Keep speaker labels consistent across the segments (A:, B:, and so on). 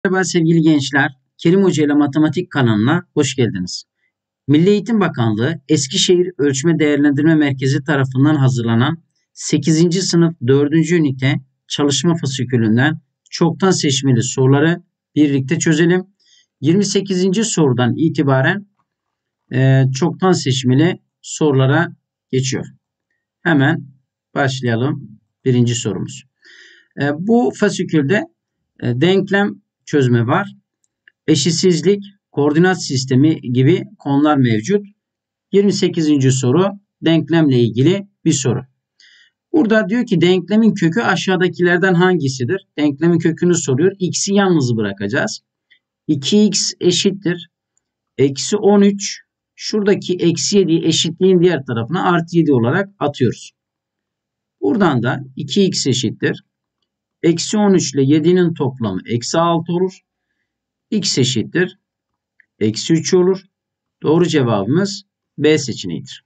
A: Merhaba sevgili gençler. Kerim Hoca ile Matematik kanalına hoş geldiniz. Milli Eğitim Bakanlığı Eskişehir Ölçme Değerlendirme Merkezi tarafından hazırlanan 8. sınıf 4. ünite çalışma fasikülünden çoktan seçmeli soruları birlikte çözelim. 28. sorudan itibaren çoktan seçmeli sorulara geçiyor. Hemen başlayalım. Birinci sorumuz. Bu fasikülde denklem çözme var. Eşitsizlik, koordinat sistemi gibi konular mevcut. 28. soru denklemle ilgili bir soru. Burada diyor ki denklemin kökü aşağıdakilerden hangisidir? Denklemin kökünü soruyor. X'i yalnız bırakacağız. 2x eşittir. Eksi 13. Şuradaki eksi 7'yi eşitliğin diğer tarafına artı 7 olarak atıyoruz. Buradan da 2x eşittir. Eksi 13 ile 7'nin toplamı eksi 6 olur. X eşittir. Eksi 3 olur. Doğru cevabımız B seçeneğidir.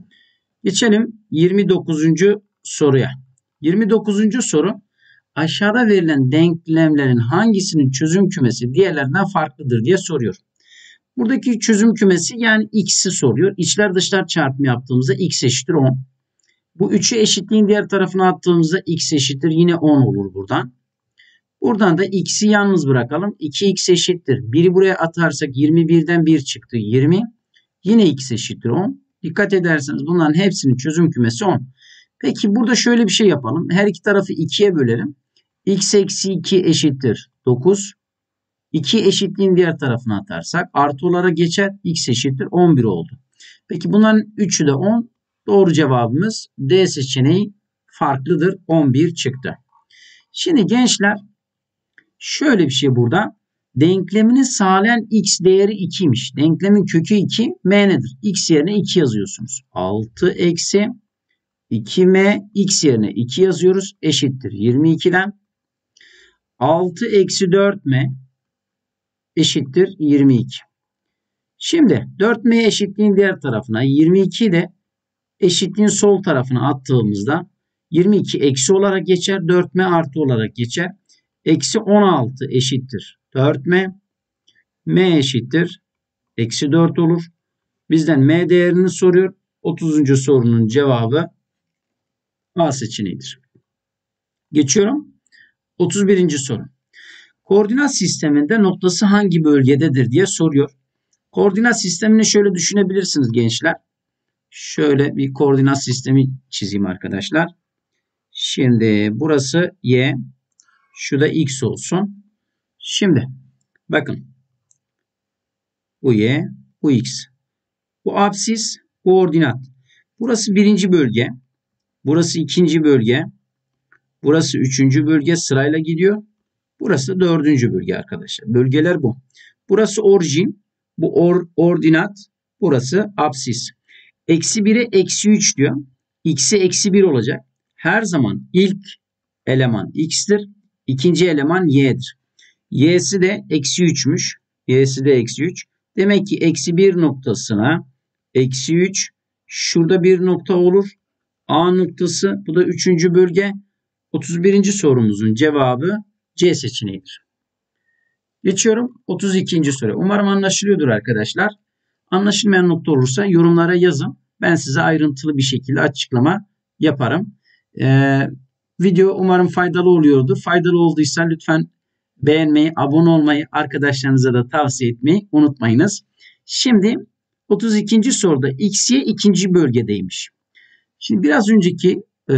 A: Geçelim 29. soruya. 29. soru aşağıda verilen denklemlerin hangisinin çözüm kümesi diğerlerinden farklıdır diye soruyor. Buradaki çözüm kümesi yani x'i soruyor. İçler dışlar çarpımı yaptığımızda x eşittir 10. Bu 3'ü eşitliğin diğer tarafına attığımızda x eşittir yine 10 olur buradan. Buradan da x'i yalnız bırakalım. 2x eşittir. 1'i buraya atarsak 21'den 1 çıktı. 20. Yine x eşittir 10. Dikkat ederseniz bunların hepsinin çözüm kümesi 10. Peki burada şöyle bir şey yapalım. Her iki tarafı 2'ye bölelim. X eksi 2 eşittir 9. 2 eşitliğin diğer tarafına atarsak artı olarak geçer. X eşittir 11 oldu. Peki bunların 3'ü de 10. Doğru cevabımız D seçeneği farklıdır. 11 çıktı. Şimdi gençler şöyle bir şey burada. Denklemini sağlayan x değeri 2'ymiş. Denklemin kökü 2. M nedir? X yerine 2 yazıyorsunuz. 6 eksi 2m x yerine 2 yazıyoruz. Eşittir 22'den. 6 eksi 4m eşittir 22. Şimdi 4m eşitliğin diğer tarafına 22 de eşitliğin sol tarafına attığımızda 22 eksi olarak geçer. 4m artı olarak geçer. Eksi 16 eşittir 4m. M eşittir. Eksi 4 olur. Bizden m değerini soruyor. 30. sorunun cevabı A seçeneğidir. Geçiyorum. 31. soru. Koordinat sisteminde noktası hangi bölgededir diye soruyor. Koordinat sistemini şöyle düşünebilirsiniz gençler. Şöyle bir koordinat sistemi çizeyim arkadaşlar. Şimdi burası y. Şu da x olsun. Şimdi bakın. Bu y, bu x. Bu apsis, bu ordinat. Burası birinci bölge. Burası ikinci bölge. Burası üçüncü bölge sırayla gidiyor. Burası dördüncü bölge arkadaşlar. Bölgeler bu. Burası orijin. Bu ordinat. Burası apsis. Eksi 1'e eksi 3 diyor. X'e eksi 1 olacak. Her zaman ilk eleman x'tir. İkinci eleman y'dir. Y'si de eksi 3'müş. Y'si de eksi 3. Demek ki eksi 1 noktasına eksi 3. Şurada bir nokta olur. A noktası. Bu da üçüncü bölge. 31. sorumuzun cevabı C seçeneğidir. Geçiyorum 32. soru. Umarım anlaşılıyordur arkadaşlar. Anlaşılmayan nokta olursa yorumlara yazın. Ben size ayrıntılı bir şekilde açıklama yaparım. Video umarım faydalı oluyordur. Faydalı olduysa lütfen beğenmeyi, abone olmayı, arkadaşlarınıza da tavsiye etmeyi unutmayınız. Şimdi 32. soruda XY ikinci bölgedeymiş. Şimdi biraz önceki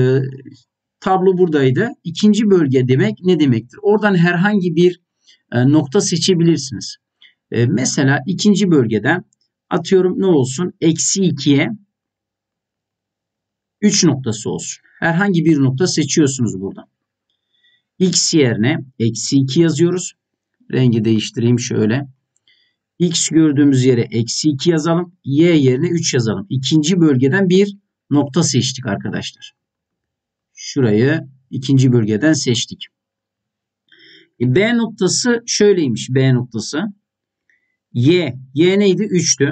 A: tablo buradaydı. İkinci bölge demek ne demektir? Oradan herhangi bir nokta seçebilirsiniz. Mesela ikinci bölgeden atıyorum ne olsun? Eksi 2'ye 3 noktası olsun. Herhangi bir nokta seçiyorsunuz burada. X yerine eksi 2 yazıyoruz. Rengi değiştireyim şöyle. X gördüğümüz yere eksi 2 yazalım. Y yerine 3 yazalım. İkinci bölgeden bir nokta seçtik arkadaşlar. Şurayı ikinci bölgeden seçtik. B noktası şöyleymiş. B noktası. Y. Y neydi? 3'tü.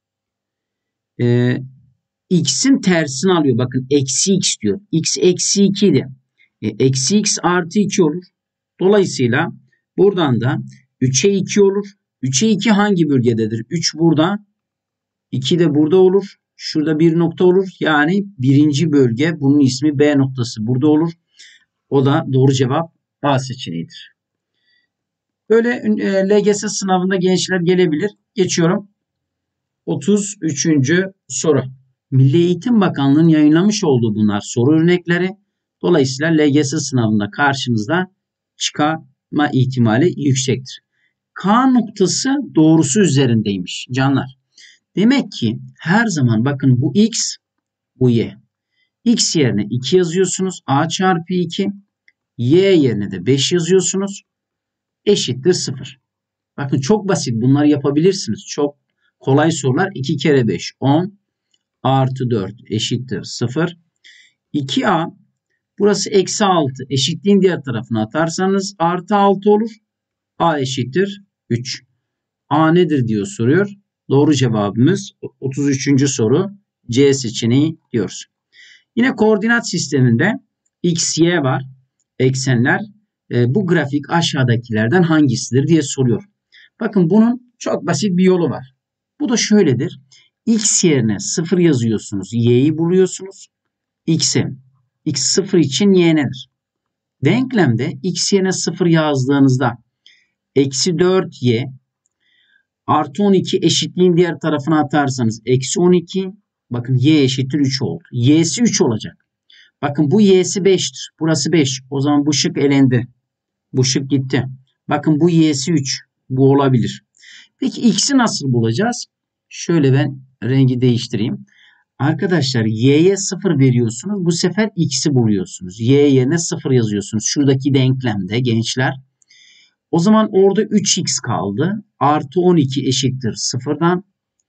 A: X'in tersini alıyor. Bakın eksi x diyor. X eksi 2 idi. Eksi x artı 2 olur. Dolayısıyla buradan da 3'e 2 olur. 3'e 2 hangi bölgededir? 3 burada. 2 de burada olur. Şurada bir nokta olur. Yani birinci bölge, bunun ismi B noktası burada olur. O da doğru cevap A seçeneğidir. Böyle LGS sınavında gençler gelebilir. Geçiyorum. 33. soru. Milli Eğitim Bakanlığı'nın yayınlamış olduğu bunlar soru örnekleri. Dolayısıyla LGS sınavında karşınızda çıkma ihtimali yüksektir. K noktası doğrusu üzerindeymiş canlar. Demek ki her zaman bakın bu X, bu Y. X yerine 2 yazıyorsunuz. A çarpı 2. Y yerine de 5 yazıyorsunuz. Eşittir 0. Bakın çok basit. Bunları yapabilirsiniz. Çok kolay sorular. 2 kere 5 10 artı 4 eşittir 0. 2A burası eksi 6. Eşitliğin diğer tarafına atarsanız artı 6 olur. A eşittir 3. A nedir diyor soruyor. Doğru cevabımız 33. soru C seçeneği diyoruz. Yine koordinat sisteminde X, Y var. Eksenler. Bu grafik aşağıdakilerden hangisidir diye soruyor. Bakın bunun çok basit bir yolu var. Bu da şöyledir. X yerine 0 yazıyorsunuz. Y'yi buluyorsunuz. X'e. X 0 için Y nedir? Denklemde X yerine 0 yazdığınızda eksi 4Y artı 12 eşitliğin diğer tarafına atarsanız eksi 12. Bakın Y eşittir 3 oldu. Y'si 3 olacak. Bakın bu Y'si 5'tir. Burası 5. O zaman bu şık elendi. Bu şık gitti. Bakın bu Y'si 3. Bu olabilir. Peki X'i nasıl bulacağız? Şöyle ben rengi değiştireyim. Arkadaşlar Y'ye 0 veriyorsunuz. Bu sefer X'i buluyorsunuz. Y yerine 0 yazıyorsunuz. Şuradaki denklemde gençler. O zaman orada 3x kaldı. Artı 12 eşittir 0'dan.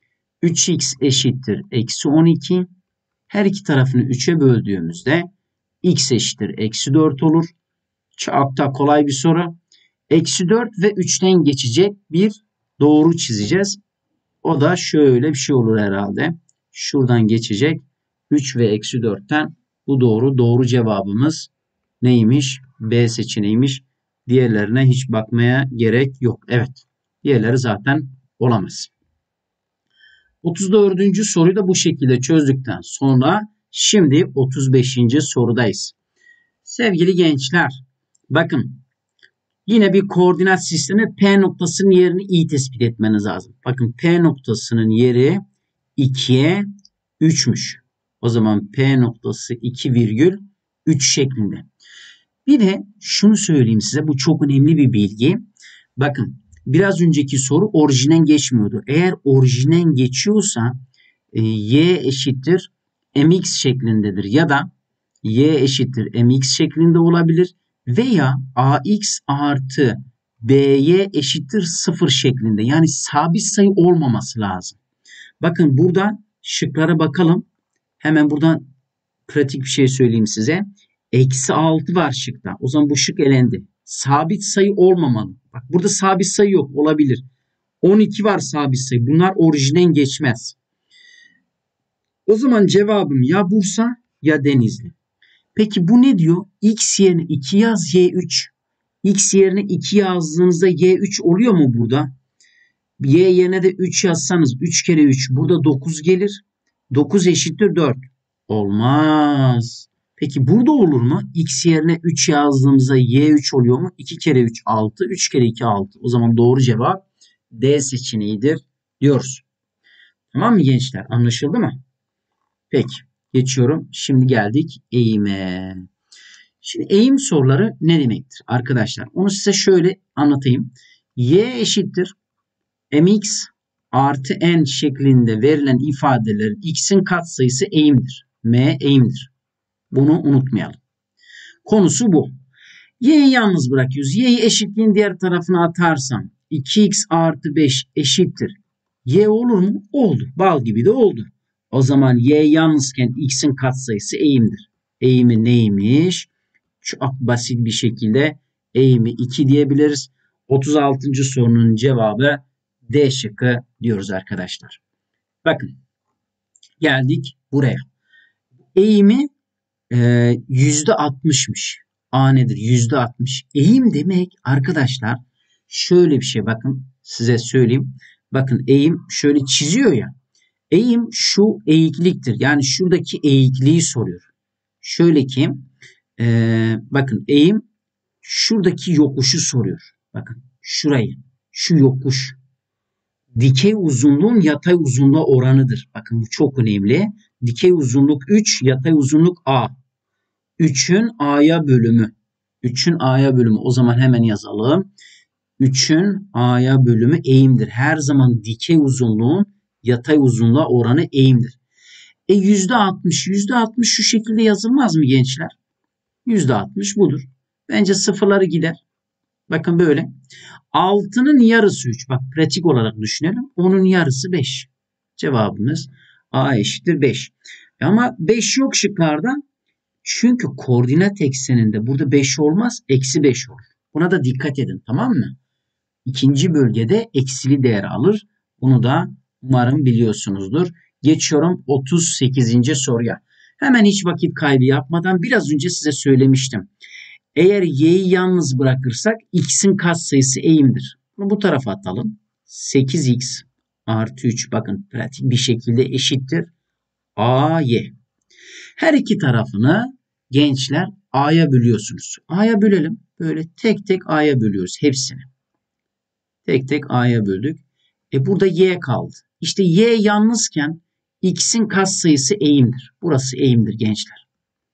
A: 3x eşittir eksi 12. Her iki tarafını 3'e böldüğümüzde x eşittir eksi 4 olur. Çok da kolay bir soru. Eksi 4 ve 3'ten geçecek bir doğru çizeceğiz. O da şöyle bir şey olur herhalde. Şuradan geçecek. 3 ve eksi 4'ten bu doğru. Doğru cevabımız neymiş? B seçeneğiymiş. Diğerlerine hiç bakmaya gerek yok. Evet. Diğerleri zaten olamaz. 34. soruyu da bu şekilde çözdükten sonra şimdi 35. sorudayız. Sevgili gençler, bakın yine bir koordinat sistemi P noktasının yerini iyi tespit etmeniz lazım. Bakın P noktasının yeri 2'ye 3'müş. O zaman P noktası 2,3 şeklinde. Bir de şunu söyleyeyim size, bu çok önemli bir bilgi. Bakın biraz önceki soru orijinden geçmiyordu. Eğer orijinden geçiyorsa y eşittir mx şeklindedir ya da y eşittir mx şeklinde olabilir veya ax artı by eşittir 0 şeklinde. Yani sabit sayı olmaması lazım. Bakın burada şıklara bakalım. Hemen buradan pratik bir şey söyleyeyim size. Eksi 6 var şıkta. O zaman bu şık elendi. Sabit sayı olmamalı. Bak burada sabit sayı yok. Olabilir. 12 var sabit sayı. Bunlar orijinden geçmez. O zaman cevabım ya Bursa ya Denizli. Peki bu ne diyor? X yerine 2 yaz, Y 3. X yerine 2 yazdığınızda Y 3 oluyor mu burada? Y yerine de 3 yazsanız 3 kere 3 burada 9 gelir. 9 eşittir 4. Olmaz. Peki burada olur mu? X yerine 3 yazdığımızda Y 3 oluyor mu? 2 kere 3 6. 3 kere 2 6. O zaman doğru cevap D seçeneğidir diyoruz. Tamam mı gençler? Anlaşıldı mı? Peki. Geçiyorum. Şimdi geldik eğime. Şimdi eğim soruları ne demektir arkadaşlar? Onu size şöyle anlatayım. Y eşittir mx artı n şeklinde verilen ifadelerin x'in katsayısı eğimdir. M eğimdir. Bunu unutmayalım. Konusu bu. Y'yi yalnız bırakıyoruz. Y'yi eşitliğin diğer tarafına atarsam 2x artı 5 eşittir. Y olur mu? Oldu. Bal gibi de oldu. O zaman y yalnızken x'in katsayısı eğimdir. Eğimi neymiş? Çok basit bir şekilde eğimi 2 diyebiliriz. 36. sorunun cevabı D şıkkı diyoruz arkadaşlar. Bakın geldik buraya. Eğimi %60'mış. A nedir? %60. Eğim demek arkadaşlar şöyle bir şey, bakın size söyleyeyim. Bakın eğim şöyle çiziyor ya. Eğim şu eğikliktir. Yani şuradaki eğikliği soruyor. Şöyle ki bakın eğim şuradaki yokuşu soruyor. Bakın şurayı. Şu yokuş. Dikey uzunluğun yatay uzunluğa oranıdır. Bakın bu çok önemli. Dikey uzunluk 3, yatay uzunluk A. 3'ün A'ya bölümü. 3'ün A'ya bölümü. O zaman hemen yazalım. 3'ün A'ya bölümü eğimdir. Her zaman dikey uzunluğun yatay uzunluğa oranı eğimdir. %60. %60 şu şekilde yazılmaz mı gençler? %60 budur. Bence sıfırları gider. Bakın böyle. 6'nın yarısı 3. Bak pratik olarak düşünelim. Onun yarısı 5. Cevabımız A eşittir 5. Ama 5 yok şıklarda. Çünkü koordinat ekseninde burada 5 olmaz. Eksi 5 olur. Buna da dikkat edin, tamam mı? İkinci bölgede eksili değer alır. Bunu da umarım biliyorsunuzdur. Geçiyorum 38. soruya. Hemen hiç vakit kaybı yapmadan biraz önce size söylemiştim. Eğer y'yi yalnız bırakırsak x'in katsayısı eğimdir. Bunu bu tarafa atalım. 8x artı 3 bakın pratik bir şekilde eşittir a'y. Her iki tarafını gençler a'ya bölüyorsunuz. A'ya bölelim. Böyle tek tek a'ya bölüyoruz hepsini. Tek tek a'ya böldük. Burada y kaldı. İşte y yalnızken x'in katsayısı eğimdir. Burası eğimdir gençler.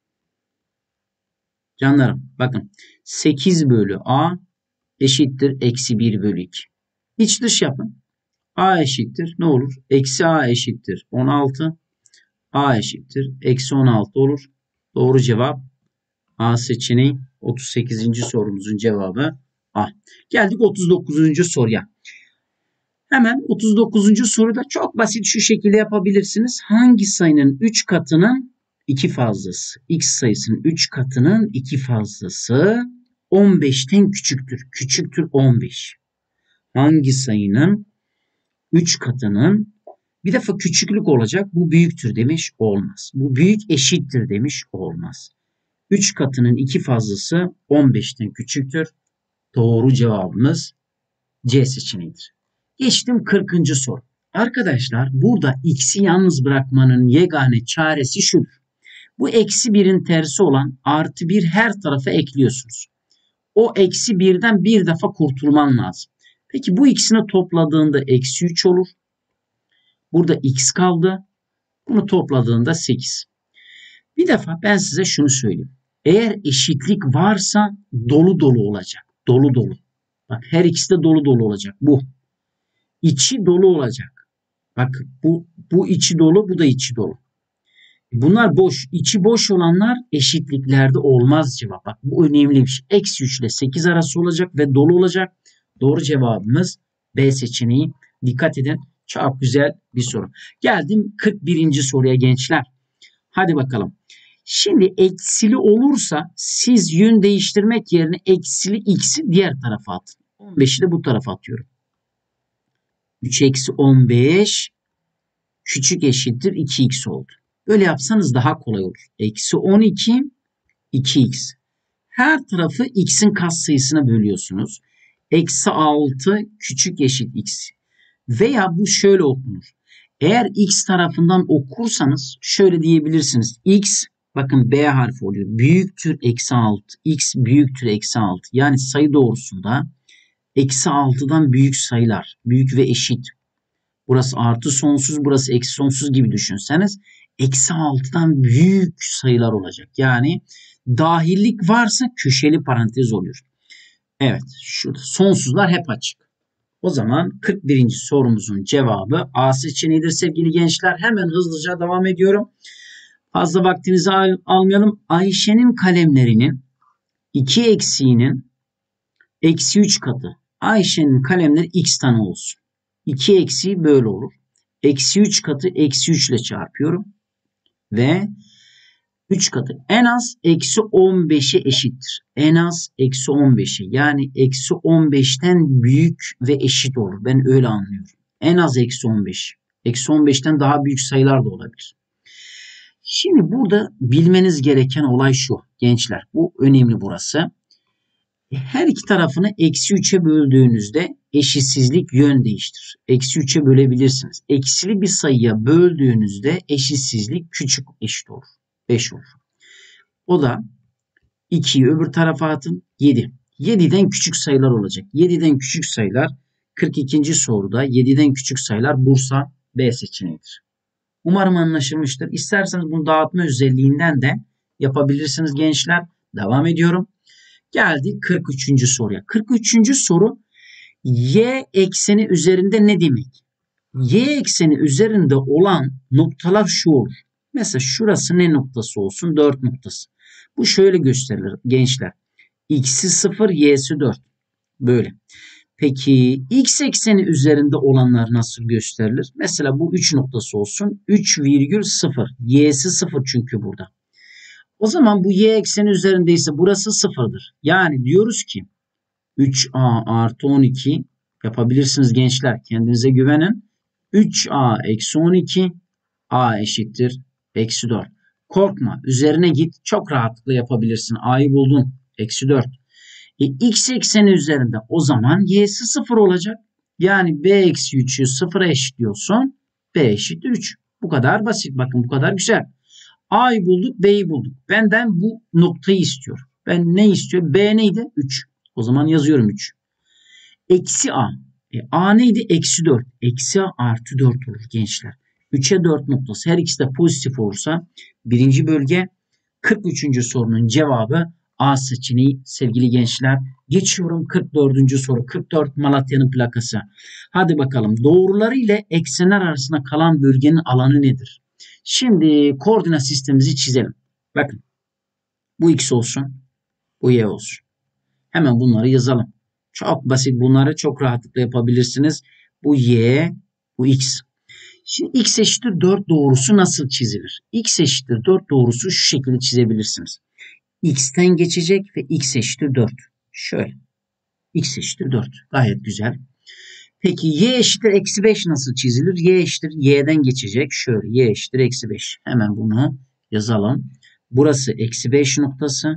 A: Canlarım bakın 8 bölü a eşittir eksi 1 bölü 2. İç dış yapın. A eşittir ne olur? Eksi a eşittir 16. A eşittir eksi 16 olur. Doğru cevap A seçeneği. 38. sorumuzun cevabı A. Geldik 39. soruya. Hemen 39. soruda çok basit şu şekilde yapabilirsiniz. Hangi sayının 3 katının 2 fazlası? X sayısının 3 katının 2 fazlası 15'ten küçüktür. Küçüktür 15. Hangi sayının 3 katının bir defa küçüklük olacak. Bu büyüktür demiş. Olmaz. Bu büyük eşittir demiş. Olmaz. 3 katının 2 fazlası 15'ten küçüktür. Doğru cevabımız C seçeneğidir. Geçtim 40. soru. Arkadaşlar burada x'i yalnız bırakmanın yegane çaresi şudur. Bu eksi 1'in tersi olan artı 1 her tarafa ekliyorsunuz. O eksi 1'den bir defa kurtulman lazım. Peki bu ikisini topladığında eksi 3 olur. Burada x kaldı. Bunu topladığında 8. Bir defa ben size şunu söyleyeyim. Eğer eşitlik varsa dolu dolu olacak. Dolu dolu. Bak her ikisi de dolu dolu olacak. Bu. İçi dolu olacak. Bak bu içi dolu, bu da içi dolu. Bunlar boş. İçi boş olanlar eşitliklerde olmaz cevap. Bak bu önemli bir şey. Eksi 3 ile 8 arası olacak ve dolu olacak. Doğru cevabımız B seçeneği. Dikkat edin. Çok güzel bir soru. Geldim 41. soruya gençler. Hadi bakalım. Şimdi eksili olursa siz yön değiştirmek yerine eksili x'i diğer tarafa atın. 15'i de bu tarafa atıyorum. 3 eksi 15 küçük eşittir 2x oldu. Böyle yapsanız daha kolay olur. Eksi 12 2x. Her tarafı x'in katsayısına bölüyorsunuz. Eksi 6 küçük eşit x. Veya bu şöyle okunur. Eğer x tarafından okursanız şöyle diyebilirsiniz. X bakın B harfi oluyor. Büyüktür eksi 6. X büyüktür eksi 6. Yani sayı doğrusunda eksi 6'dan büyük sayılar. Büyük ve eşit. Burası artı sonsuz, burası eksi sonsuz gibi düşünseniz eksi 6'dan büyük sayılar olacak. Yani dahillik varsa köşeli parantez oluyor. Evet, şurada sonsuzlar hep açık. O zaman 41. sorumuzun cevabı A seçeneğidir sevgili gençler. Hemen hızlıca devam ediyorum. Fazla vaktinizi almayalım. Ayşe'nin kalemlerinin 2 eksiğinin eksi 3 katı. Ayşe'nin kalemleri x tane olsun. 2 eksiği böyle olur. Eksi 3 katı eksi 3 ile çarpıyorum. Ve 3 katı en az eksi 15'e eşittir. En az eksi 15'e yani eksi 15'ten büyük ve eşit olur. Ben öyle anlıyorum. En az eksi 15. Eksi 15'ten daha büyük sayılar da olabilir. Şimdi burada bilmeniz gereken olay şu gençler. Bu önemli burası. Her iki tarafını eksi 3'e böldüğünüzde eşitsizlik yön değiştirir. Eksi 3'e bölebilirsiniz. Eksili bir sayıya böldüğünüzde eşitsizlik küçük eşit olur. 5 olur. O da 2'yi öbür tarafa atın. 7. 7'den küçük sayılar olacak. 7'den küçük sayılar 42. soruda 7'den küçük sayılar Bursa B seçeneğidir. Umarım anlaşılmıştır. İsterseniz bunu dağıtma özelliğinden de yapabilirsiniz gençler. Devam ediyorum. Geldik 43. soruya. 43. soru y ekseni üzerinde ne demek? Y ekseni üzerinde olan noktalar şu olur. Mesela şurası ne noktası olsun? 4 noktası. Bu şöyle gösterilir gençler. X'i 0, y'si 4. Böyle. Peki x ekseni üzerinde olanlar nasıl gösterilir? Mesela bu 3 noktası olsun. 3,0. Y'si 0 çünkü burada. O zaman bu y ekseni üzerindeyse burası 0'dır. Yani diyoruz ki 3a artı 12 yapabilirsiniz gençler. Kendinize güvenin. 3a eksi 12 a eşittir eksi 4. Korkma. Üzerine git. Çok rahatlıkla yapabilirsin. A'yı buldun. Eksi 4. X ekseni üzerinde o zaman y'si 0 olacak. Yani b eksi 3'ü 0'a eşitliyorsun. B eşittir 3. Bu kadar basit. Bakın bu kadar güzel. A'yı bulduk, B'yi bulduk. Benden bu noktayı istiyor. Ben ne istiyor? B neydi? 3. O zaman yazıyorum 3. Eksi A. A neydi? Eksi 4. Eksi A artı 4 olur gençler. 3'e 4 noktası. Her ikisi de pozitif olursa birinci bölge 43. sorunun cevabı A seçeneği sevgili gençler. Geçiyorum 44. soru. 44 Malatya'nın plakası. Hadi bakalım doğruları ile eksenler arasında kalan bölgenin alanı nedir? Şimdi koordinat sistemimizi çizelim. Bakın bu x olsun, bu y olsun. Hemen bunları yazalım. Çok basit, bunları çok rahatlıkla yapabilirsiniz. Bu y, bu x. Şimdi x eşittir 4 doğrusu nasıl çizilir? X eşittir 4 doğrusu şu şekilde çizebilirsiniz. X'ten geçecek ve x eşittir 4. Şöyle. X eşittir 4. Gayet güzel. Peki y eşittir eksi 5 nasıl çizilir? Y eşittir y'den geçecek. Şöyle y eşittir eksi 5. Hemen bunu yazalım. Burası eksi 5 noktası.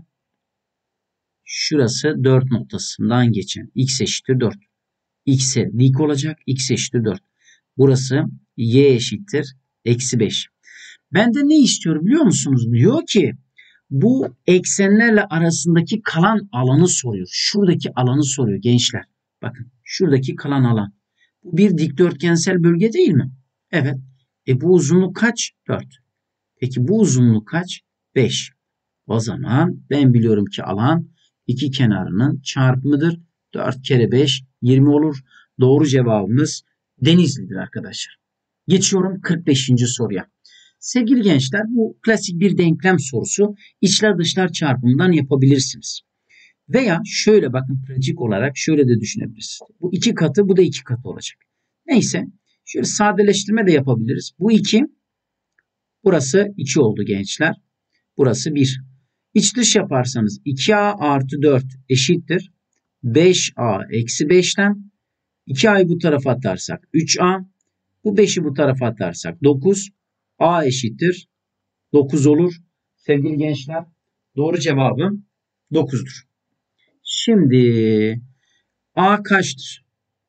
A: Şurası 4 noktasından geçen. X eşittir 4. X'e dik olacak. X eşittir 4. Burası y eşittir eksi 5. Benden ne istiyor biliyor musunuz? Diyor ki bu eksenlerle arasındaki kalan alanı soruyor. Şuradaki alanı soruyor gençler. Bakın şuradaki kalan alan. Bu bir dikdörtgensel bölge değil mi? Evet. Bu uzunluk kaç? 4. Peki bu uzunluk kaç? 5. O zaman ben biliyorum ki alan iki kenarının çarpımıdır. 4 kere 5 20 olur. Doğru cevabımız Denizli'dir arkadaşlar. Geçiyorum 45. soruya. Sevgili gençler bu klasik bir denklem sorusu. İçler dışlar çarpımından yapabilirsiniz. Veya şöyle bakın pratik olarak şöyle de düşünebilirsiniz. Bu 2 katı bu da 2 katı olacak. Neyse şöyle sadeleştirme de yapabiliriz. Bu 2 burası 2 oldu gençler. Burası 1. İç dış yaparsanız 2a artı 4 eşittir. 5a eksi 5'ten 2a'yı bu tarafa atarsak 3a. Bu 5'i bu tarafa atarsak 9. A eşittir 9 olur. Sevgili gençler doğru cevabım 9'dur. Şimdi A kaçtır?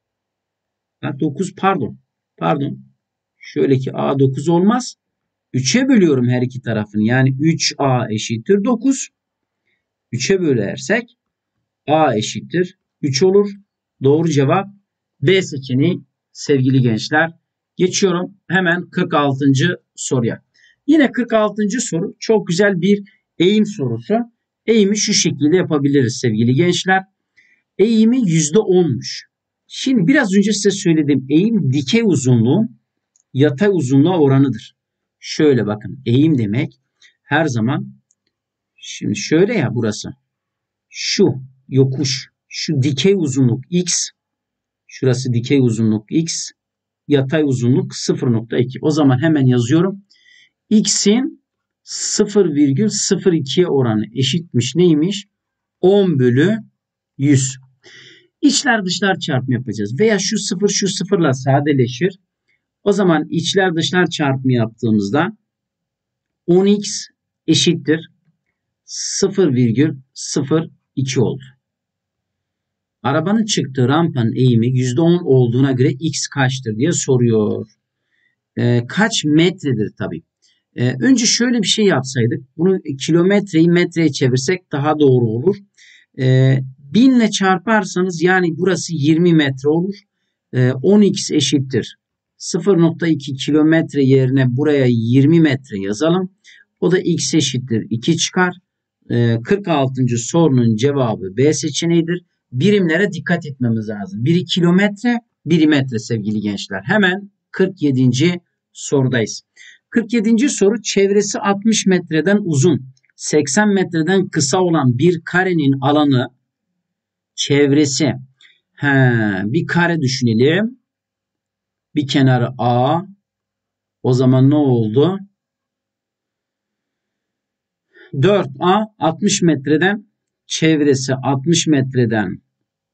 A: 9 pardon. Pardon. Şöyle ki A 9 olmaz. 3'e bölüyorum her iki tarafını. Yani 3A eşittir 9. 3'e bölersek A eşittir 3 olur. Doğru cevap B seçeneği sevgili gençler. Geçiyorum hemen 46. soruya. Yine 46. soru çok güzel bir eğim sorusu. Eğimi şu şekilde yapabiliriz sevgili gençler. Eğimi %10'muş. Şimdi biraz önce size söylediğim eğim dikey uzunluğu yatay uzunluğa oranıdır. Şöyle bakın eğim demek her zaman şimdi şöyle ya burası. Şu yokuş, şu dikey uzunluk x, şurası dikey uzunluk x, yatay uzunluk 0,2. O zaman hemen yazıyorum. X'in 0,02'ye oranı eşitmiş neymiş? 10 bölü 100. İçler dışlar çarpımı yapacağız. Veya şu 0 şu 0'la sadeleşir. O zaman içler dışlar çarpımı yaptığımızda 10x eşittir 0,02 oldu. Arabanın çıktığı rampanın eğimi %10 olduğuna göre x kaçtır diye soruyor. Kaç metredir tabii. Önce şöyle bir şey yapsaydık. Bunu kilometreyi metreye çevirsek daha doğru olur. 1000 ile çarparsanız yani burası 20 metre olur. 10x eşittir 0,2 kilometre yerine buraya 20 metre yazalım. O da x eşittir 2 çıkar. 46. sorunun cevabı B seçeneğidir. Birimlere dikkat etmemiz lazım. Biri kilometre, biri metre sevgili gençler. Hemen 47. sorudayız. 47. soru çevresi 60 metreden uzun, 80 metreden kısa olan bir karenin alanı çevresi. Bir kare düşünelim. Bir kenarı A. O zaman ne oldu? 4A 60 metreden çevresi 60 metreden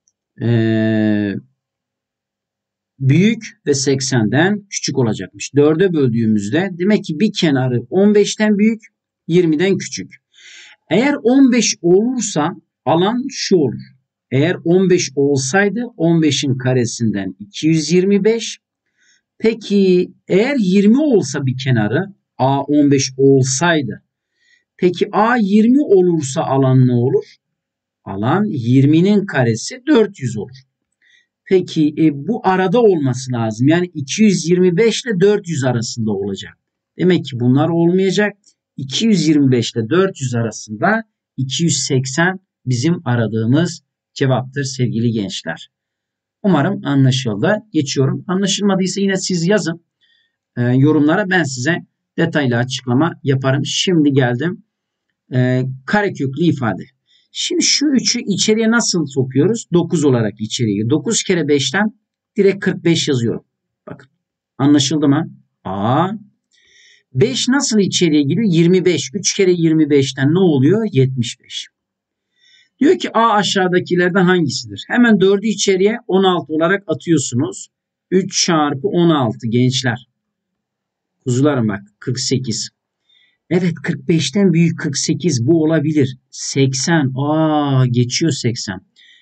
A: büyük ve 80'den küçük olacakmış. 4'e böldüğümüzde demek ki bir kenarı 15'ten büyük, 20'den küçük. Eğer 15 olursa alan şu olur. Eğer 15 olsaydı 15'in karesinden 225. Peki eğer 20 olsa bir kenarı A 15 olsaydı. Peki A 20 olursa alan ne olur? Alan 20'nin karesi 400 olur. Peki bu arada olması lazım. Yani 225 ile 400 arasında olacak. Demek ki bunlar olmayacak. 225 ile 400 arasında 280 bizim aradığımız cevaptır sevgili gençler. Umarım anlaşıldı. Geçiyorum. Anlaşılmadıysa yine siz yazın yorumlara, ben size detaylı açıklama yaparım. Şimdi geldim kareköklü ifade. Şimdi şu 3'ü içeriye nasıl sokuyoruz? 9 olarak içeriye. 9 kere 5'ten direkt 45 yazıyorum. Bakın. Anlaşıldı mı? A. 5 nasıl içeriye giriyor? 25. 3 kere 25'ten ne oluyor? 75. Diyor ki A aşağıdakilerden hangisidir? Hemen 4'ü içeriye 16 olarak atıyorsunuz. 3 çarpı 16 gençler. Kuzularım bak 48. Evet 45'ten büyük 48 bu olabilir. 80. Geçiyor 80.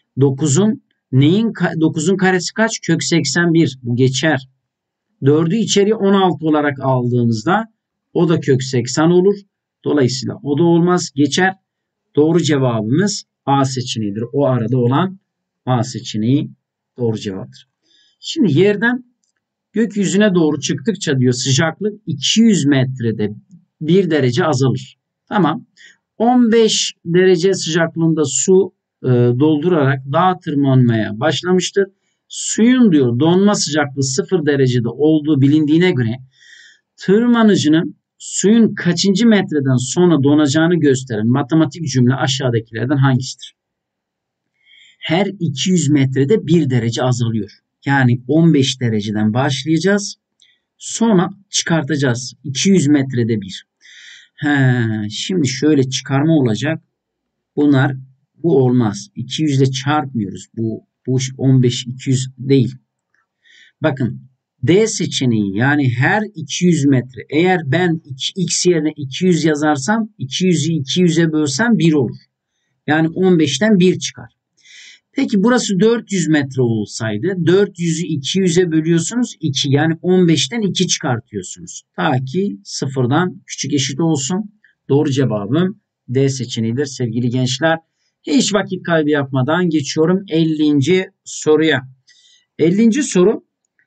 A: 9'un karesi kaç? Kök 81. Bu geçer. 4'ü içeri 16 olarak aldığımızda o da kök 80 olur. Dolayısıyla o da olmaz. Geçer. Doğru cevabımız A seçeneğidir. O arada olan A seçeneği doğru cevaptır. Şimdi yerden gökyüzüne doğru çıktıkça diyor sıcaklık 200 metrede 1 derece azalır. Tamam. 15 derece sıcaklığında su doldurarak dağa tırmanmaya başlamıştır. Suyun diyor donma sıcaklığı 0 derecede olduğu bilindiğine göre tırmanıcının suyun kaçıncı metreden sonra donacağını gösteren matematik cümle aşağıdakilerden hangisidir? Her 200 metrede 1 derece azalıyor. Yani 15 dereceden başlayacağız. Sonra çıkartacağız. 200 metrede 1. Şimdi şöyle çıkarma olacak. Bu olmaz. 200 ile çarpmıyoruz. Bu 15 200 değil. Bakın D seçeneği yani her 200 metre. Eğer ben x yerine 200 yazarsam 200'ü 200'e bölsem 1 olur. Yani 15'ten 1 çıkar. Peki burası 400 metre olsaydı 400'ü 200'e bölüyorsunuz 2 yani 15'ten 2 çıkartıyorsunuz. Ta ki sıfırdan küçük eşit olsun. Doğru cevabım D seçeneğidir sevgili gençler. Hiç vakit kaybı yapmadan geçiyorum 50. soruya. 50. soru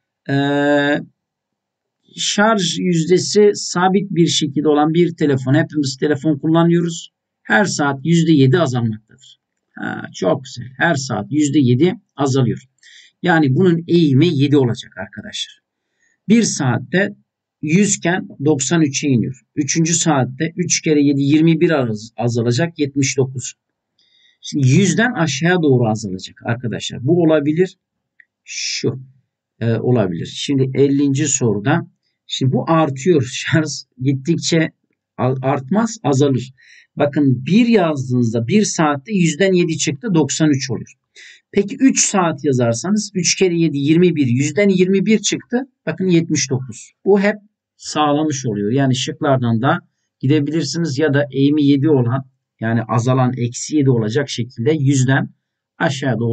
A: şarj yüzdesi sabit bir şekilde olan bir telefon. Hepimiz telefon kullanıyoruz. Her saat %7 azalmaktadır. Çok güzel. Her saat %7 azalıyor. Yani bunun eğimi 7 olacak arkadaşlar. Bir saatte 100 iken 93'e iniyor. 3. saatte 3 kere 7 21 azalacak 79. Şimdi 100'den aşağıya doğru azalacak arkadaşlar. Bu olabilir. Şu olabilir. Şimdi 50. soruda şimdi bu artıyor. Şarj gittikçe artmaz azalır. Bakın 1 yazdığınızda 1 saatte 100'den 7 çıktı 93 oluyor. Peki 3 saat yazarsanız 3 kere 7 21 100'den 21 çıktı. Bakın 79. Bu hep sağlamış oluyor. Yani şıklardan da gidebilirsiniz ya da eğimi 7 olan yani azalan eksi 7 olacak şekilde 100'den aşağı doğru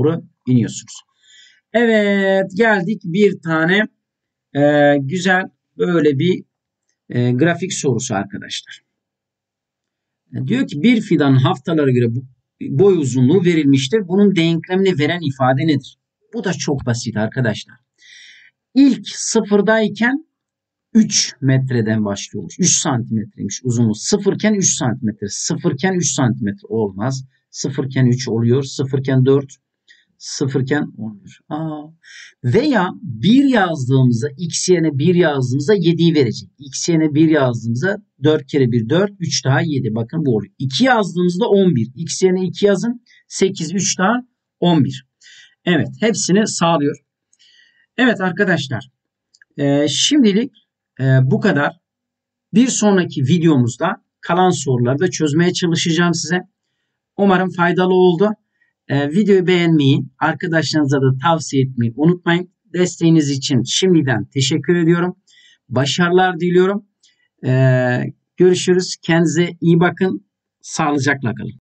A: iniyorsunuz. Evet, geldik bir tane güzel böyle bir grafik sorusu arkadaşlar. Diyor ki bir fidanın haftalara göre boy uzunluğu verilmiştir. Bunun denklemini veren ifade nedir? Bu da çok basit arkadaşlar. İlk sıfırdayken 3 metreden başlıyormuş. 3 santimetreymiş uzunluğu. Sıfırken 3 santimetre. Sıfırken 3 santimetre olmaz. Sıfırken 3 oluyor. Sıfırken 4. Sıfırken olmuyor. Veya 1 yazdığımızda x yerine 1 yazdığımızda 7'yi verecek. X yerine 1 yazdığımızda 4 kere 1 4. 3 daha 7. Bakın bu oluyor. 2 yazdığımızda 11. X yerine 2 yazın. 8 3 daha 11. Evet, hepsini sağlıyor. Evet arkadaşlar. Şimdilik bu kadar. Bir sonraki videomuzda kalan soruları da çözmeye çalışacağım size. Umarım faydalı oldu. Videoyu beğenmeyi, arkadaşlarınıza da tavsiye etmeyi unutmayın. Desteğiniz için şimdiden teşekkür ediyorum. Başarılar diliyorum. Görüşürüz. Kendinize iyi bakın. Sağlıcakla kalın.